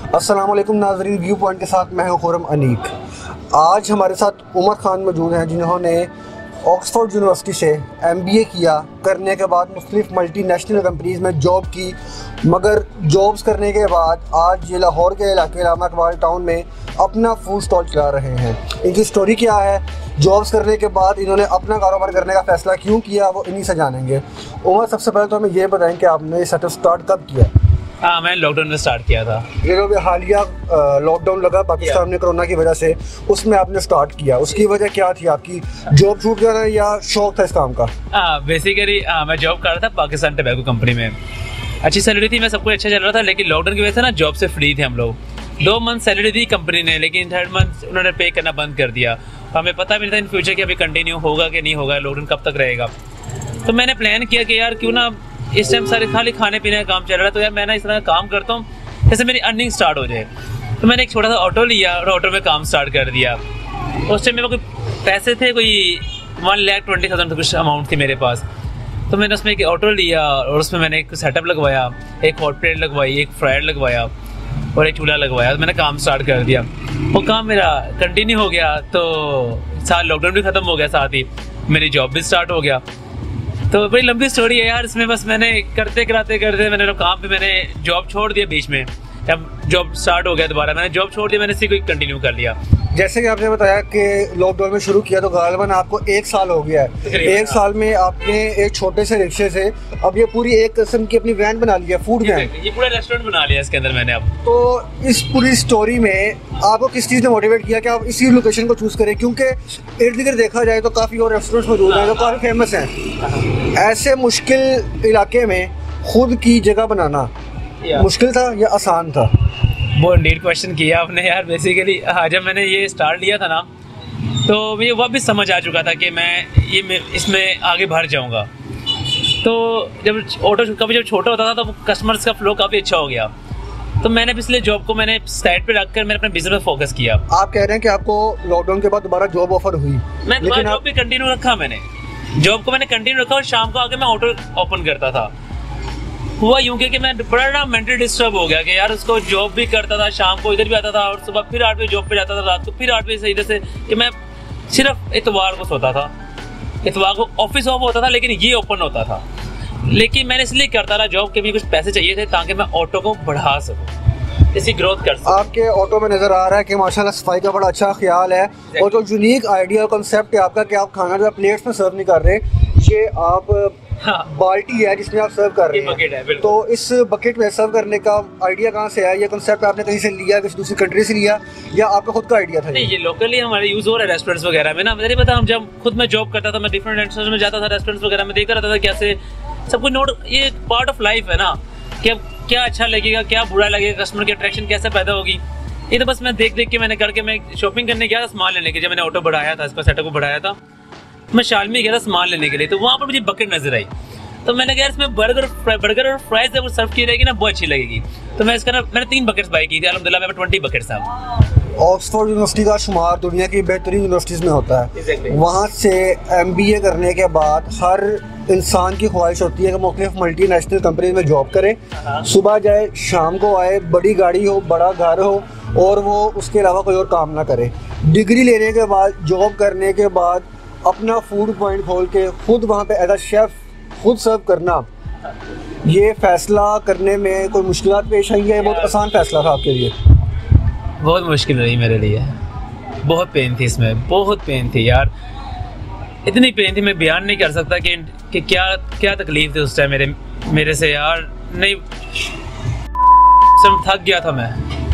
अस्सलाम वालेकुम नाज़रीन, व्यू पॉइंट के साथ मैं हूं खुरम अनीक। आज हमारे साथ उमर खान मौजूद हैं जिन्होंने ऑक्सफोर्ड यूनिवर्सिटी से MBA किया। करने के बाद मुख्तलिफ मल्टीनेशनल कंपनीज़ में जॉब की, मगर जॉब्स करने के बाद आज ये लाहौर के इलाके अल्लामा इकबाल टाउन में अपना फूड स्टॉल चला रहे हैं। इनकी स्टोरी क्या है, जॉब्स करने के बाद इन्होंने अपना कारोबार करने का फ़ैसला क्यों किया, वो इन्हीं से जानेंगे। उमर, सबसे पहले तो हमें ये बताएं कि आपने ये सेटअप स्टार्ट कब किया? हाँ, मैंने लॉकडाउन में स्टार्ट किया था। ये जो भी हालिया लॉकडाउन लगा पाकिस्तान में कोरोना की वजह से, उसमें आपने स्टार्ट किया, उसकी वजह क्या थी? आपकी जॉब छूट गया था या शौक था इस काम का? बेसिकली मैं जॉब कर रहा था पाकिस्तान टबैको कंपनी में। अच्छी सैलरी थी, मैं सब कुछ अच्छा चल रहा था, लेकिन लॉकडाउन की वजह से ना जॉब से फ्री थे हम लोग। 2 मंथ सैलरी दी कंपनी ने, लेकिन 3rd मंथ उन्होंने पे करना बंद कर दिया। तो हमें पता भी नहीं था इन फ्यूचर कि अभी कंटिन्यू होगा कि नहीं होगा, लॉकडाउन कब तक रहेगा। तो मैंने प्लान किया कि यार क्यों ना इस टाइम सारे खाली खाने पीने का काम चल रहा है, तो यार मैं ना इस तरह का काम करता हूँ जैसे मेरी अर्निंग स्टार्ट हो जाए। तो मैंने एक छोटा सा ऑटो लिया और ऑटो में काम स्टार्ट कर दिया। उस टाइम मेरे कोई पैसे थे, कोई 1,20,000 कुछ अमाउंट थी मेरे पास। तो मैंने उसमें एक ऑटो लिया और उसमें मैंने एक सेटअप लगवाया, एक हॉट प्लेट लगवाई, एक फ्रायर लगवाया और एक चूल्हा लगवाया। तो मैंने काम स्टार्ट कर दिया। वो काम मेरा कंटिन्यू हो गया, तो साथ लॉकडाउन भी ख़त्म हो गया, साथ ही मेरी जॉब भी स्टार्ट हो गया। तो बड़ी लंबी स्टोरी है यार इसमें। बस मैंने करते मैंने काम पे मैंने जॉब छोड़ दिया बीच में। जब जॉब स्टार्ट हो गया दोबारा मैंने जॉब छोड़ दिया, मैंने इसी को कंटिन्यू कर लिया। जैसे कि आपने बताया कि लॉकडाउन में शुरू किया, तो गालिबन आपको 1 साल हो गया है। 1 साल में आपने एक छोटे से रिक्शे से अब ये पूरी एक किस्म की अपनी वैन बना लिया, फूड वैन। ये पूरा रेस्टोरेंट बना लिया इसके अंदर मैंने अब। तो इस पूरी स्टोरी में आपको किस चीज़ ने मोटिवेट किया कि आप इसी लोकेशन को चूज़ करें? क्योंकि इर्द गिर्द देखा जाए तो काफ़ी और रेस्टोरेंट्स मौजूद हैं जो काफ़ी फेमस हैं। ऐसे मुश्किल इलाके में खुद की जगह बनाना मुश्किल था या आसान था? वो इंडीड क्वेश्चन किया आपने यार। बेसिकली जब मैंने ये स्टार्ट लिया था ना, तो मुझे वह भी समझ आ चुका था कि मैं इसमें आगे बढ़ जाऊंगा। तो जब ऑटो कभी जब छोटा होता था तो कस्टमर्स का फ्लो काफ़ी अच्छा हो गया। तो मैंने पिछले जॉब को मैंने साइड पे रखकर मैंने अपने बिजनेस पर फोकस किया। आप कह रहे हैं कि आपको लॉकडाउन के बाद दोबारा जॉब ऑफर हुई? मैं जॉब भी कंटिन्यू रखा, मैंने जॉब को मैंने कंटिन्यू रखा और शाम को आके मैं ऑटो ओपन करता था। हुआ यूँ कि मैं बड़ा ना मेंटल डिस्टर्ब हो गया कि यार उसको जॉब भी करता था, शाम को इधर भी आता था और सुबह फिर 8 बजे जॉब पे जाता था, रात को फिर 8 बजे से इधर से, कि मैं सिर्फ इतवार को सोता था। इतवार को ऑफिस ऑफ होता था लेकिन ये ओपन होता था। लेकिन मैंने इसलिए करता रहा जॉब के भी कुछ पैसे चाहिए थे ताकि मैं ऑटो को बढ़ा सकूँ, इसी ग्रोथ कर सकूँ। आपके ऑटो में नज़र आ रहा है कि माशाल्लाह सफाई का बड़ा अच्छा ख्याल है और जो यूनिक आइडिया और कॉन्सेप्ट है आपका कि आप खाना जो प्लेट्स में सर्व नहीं कर रहे, ये आप बाल्टी है जिसमें आप सर्व कर रहे हैं। तो इस बकेट में सर्व करने का आइडिया कहाँ से आया? ये कॉन्सेप्ट आपने कहीं से लिया, किसी दूसरी कंट्री से लिया या आपका खुद का आइडिया था? नहीं, ये लोकली हमारे यूज़ हो रहा है रेस्टोरेंट्स वगैरह में ना। मुझे नहीं पता, हम जब खुद मैं जॉब करता था मैं डिफरेंट रेस्टोरेंट्स में जाता था, रेस्टोरेंट्स वगैरह में देखा रहता था कैसे सब कुछ नोट। ये पार्ट ऑफ लाइफ है ना कि अब क्या अच्छा लगेगा, क्या बुरा लगेगा, कस्टमर की अट्रैक्शन कैसे पैदा होगी। ये तो बस मैं देख के मैंने करके मैं शॉपिंग करने गया था सामान लेने के। जब मैंने ऑटो बढ़ाया था, इसका सेटअप को बढ़ाया था, मैं शालमी गया था सामान लेने के लिए। तो वहाँ पर मुझे बकेट नजर आई, तो मैंने कहा इसमें बर्गर और फ्राइज जब सर्व की रहेगी ना बहुत अच्छी लगेगी। तो मैं इसका मैंने 3 बकेट्स बाई की थी। अल्हम्दुलिल्लाह मेरे 20 बकेट्स हैं। ऑक्सफोर्ड यूनिवर्सिटी का शुमार दुनिया की बेहतरीन यूनिवर्सिटीज़ में होता है। वहाँ से MBA करने के बाद हर इंसान की ख्वाहिश होती है कि मुख्तलिफ मल्टीनेशनल कंपनी में जॉब करे, सुबह जाए शाम को आए, बड़ी गाड़ी हो, बड़ा घर हो और वो उसके अलावा कोई और काम ना करे। डिग्री लेने के बाद, जॉब करने के बाद अपना फूड पॉइंट खोल के खुद वहाँ पे एज अ शेफ़ खुद सर्व करना, ये फ़ैसला करने में कोई मुश्किलात पेश आई है? बहुत आसान फ़ैसला था आपके लिए? बहुत मुश्किल रही मेरे लिए, बहुत पेन थी इसमें, बहुत पेन थी यार। इतनी पेन थी मैं बयान नहीं कर सकता कि क्या तकलीफ थी उस टाइम मेरे से यार। नहीं, सब थक गया था मैं।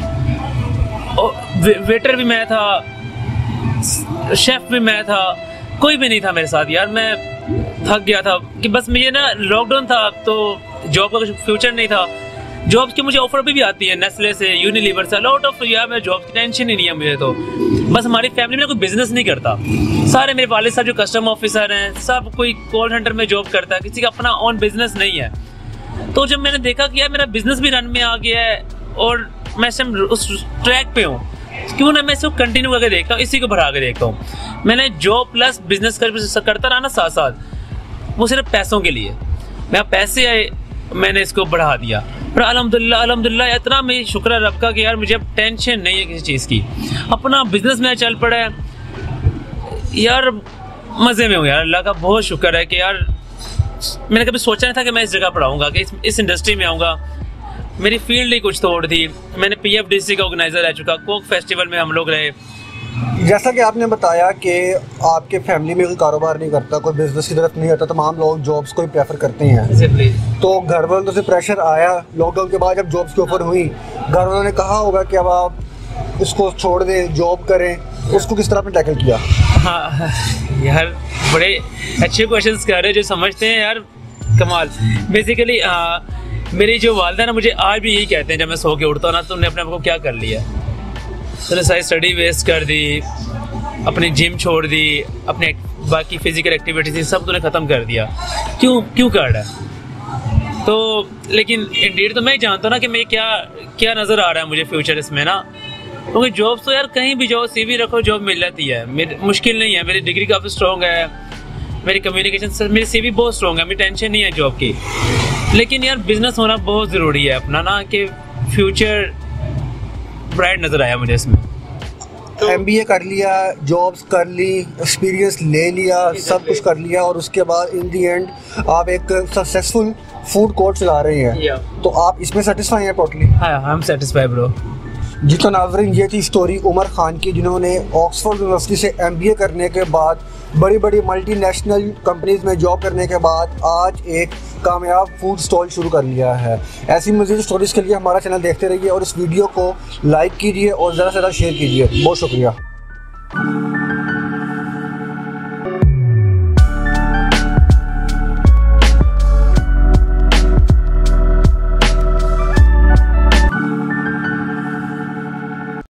और वेटर भी मैं था, शेफ भी मैं था, कोई भी नहीं था मेरे साथ यार। मैं थक गया था कि बस मुझे ना लॉकडाउन था तो जॉब का कुछ फ्यूचर नहीं था। जॉब की मुझे ऑफर भी आती है नेस्ले से, यूनिलीवर से, लॉट ऑफ यार। मैं जॉब की टेंशन ही नहीं है मुझे। तो बस हमारी फैमिली में कोई बिजनेस नहीं करता। सारे मेरे वालिद साहब जो कस्टम ऑफिसर हैं, सब कोई कॉल सेंटर में जॉब करता है, किसी का अपना ऑन बिजनेस नहीं है। तो जब मैंने देखा कि यार मेरा बिजनेस भी रन में आ गया है और मैं उस ट्रैक पे हूँ, क्यों ना मैं इसको कंटिन्यू करके देखता हूँ, इसी को बढ़ा के देखता हूँ। मैंने जॉब प्लस बिजनेस करता रहा ना साथ साथ, वो सिर्फ पैसों के लिए। मैं पैसे आए, मैंने इसको बढ़ा दिया। पर अल्हम्दुलिल्लाह अल्हम्दुलिल्लाह इतना मैं शुक्र है रब का कि यार मुझे अब टेंशन नहीं है किसी चीज़ की, अपना बिजनेस में चल पड़ा है यार, मज़े में हूँ यार, अल्लाह का बहुत शुक्र है कि यार मैंने कभी सोचा नहीं था कि मैं इस जगह पर आऊँगा, कि इस इंडस्ट्री में आऊँगा। मेरी फील्ड ही कुछ तोड़ थी। मैंने PFDC का ऑर्गेनाइज़र रह चुका, कोक फेस्टिवल में हम लोग रहे। जैसा कि आपने बताया कि आपके फैमिली में कोई कारोबार नहीं करता, कोई बिजनेस की तरफ नहीं आता, तमाम लोग जॉब्स को ही प्रेफर करते हैं। तो घर वालों से प्रेशर आया लॉकडाउन के बाद, जब जॉब्स की ऑफर हुई, घर वालों ने कहा होगा कि अब आप इसको छोड़ दें, जॉब करें, उसको किस तरह आपने टैकल किया? हाँ यार, बड़े अच्छे क्वेश्चंस कर रहे हैं जो समझते हैं यार, कमाल। बेसिकली मेरी जो वालदा ना मुझे आज भी यही कहते हैं जब मैं सो के उठता हूँ ना, तुमने अपने आप को क्या कर लिया, तुमने सारी स्टडी वेस्ट कर दी, अपनी जिम छोड़ दी, अपने बाकी फिजिकल एक्टिविटीज सब तूने ख़त्म कर दिया, क्यों कर रहा है? तो लेकिन इंडीड तो मैं जानता हूँ ना कि मैं क्या नज़र आ रहा है मुझे फ्यूचर इसमें ना, क्योंकि जॉब तो यार कहीं भी जाओ, CV रखो, जॉब मिल जाती है। मुश्किल नहीं है, मेरी डिग्री काफ़ी स्ट्रॉन्ग है, मेरी कम्युनिकेशन, मेरी CV बहुत स्ट्रॉन्ग है, मेरी टेंशन नहीं है जॉब की। लेकिन यार बिजनेस होना बहुत ज़रूरी है अपना ना, कि फ्यूचर ब्राइट नज़र आया मुझे इसमें। तो MBA कर लिया, जॉब्स कर ली, एक्सपीरियंस ले लिया, सब कुछ कर लिया, और उसके बाद इन दी एंड आप एक सक्सेसफुल फूड कोर्ट चला रहे हैं, तो आप इसमें सेटिस्फाई हैं टोटली? हाँ, आई एम सेटिस्फाइड ब्रो। जी तो नाज़रीन, ये थी स्टोरी उमर खान की, जिन्होंने ऑक्सफोर्ड यूनिवर्सिटी से MBA करने के बाद, बड़ी बड़ी मल्टीनेशनल कंपनीज़ में जॉब करने के बाद आज एक कामयाब फूड स्टॉल शुरू कर लिया है। ऐसी मज़ीद स्टोरीज़ के लिए हमारा चैनल देखते रहिए और इस वीडियो को लाइक कीजिए और ज़्यादा से ज़्यादा शेयर कीजिए। बहुत शुक्रिया।